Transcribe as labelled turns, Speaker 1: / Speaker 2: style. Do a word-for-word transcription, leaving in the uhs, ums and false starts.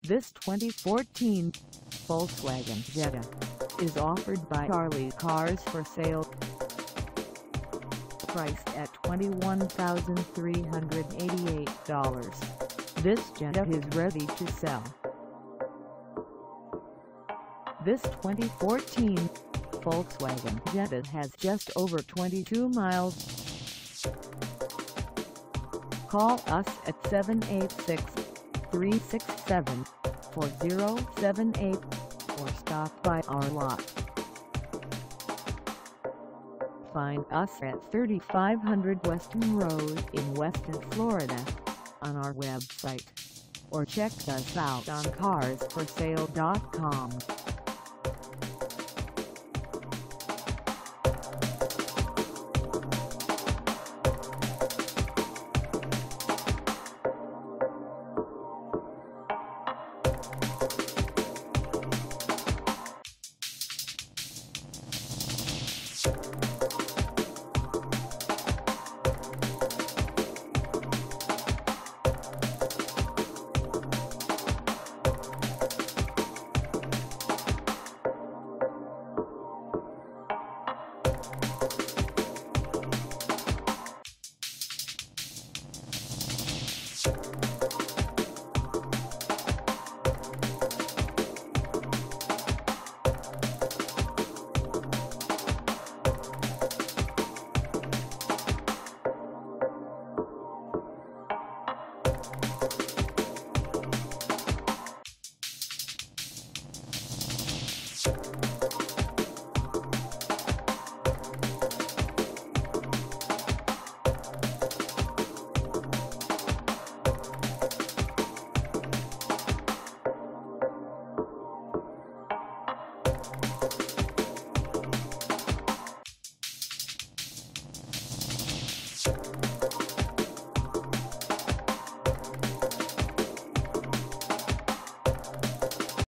Speaker 1: This twenty fourteen Volkswagen Jetta is offered by Charlie Cars for Sale. Priced at twenty-one thousand three hundred eighty-eight dollars, this Jetta is ready to sell. This twenty fourteen Volkswagen Jetta has just over twenty-two miles. Call us at seven eight six, three six seven, four zero seven eight or stop by our lot. Find us at thirty-five hundred Weston Road in Weston, Florida, on our website, or check us out on cars for sale dot com.
Speaker 2: You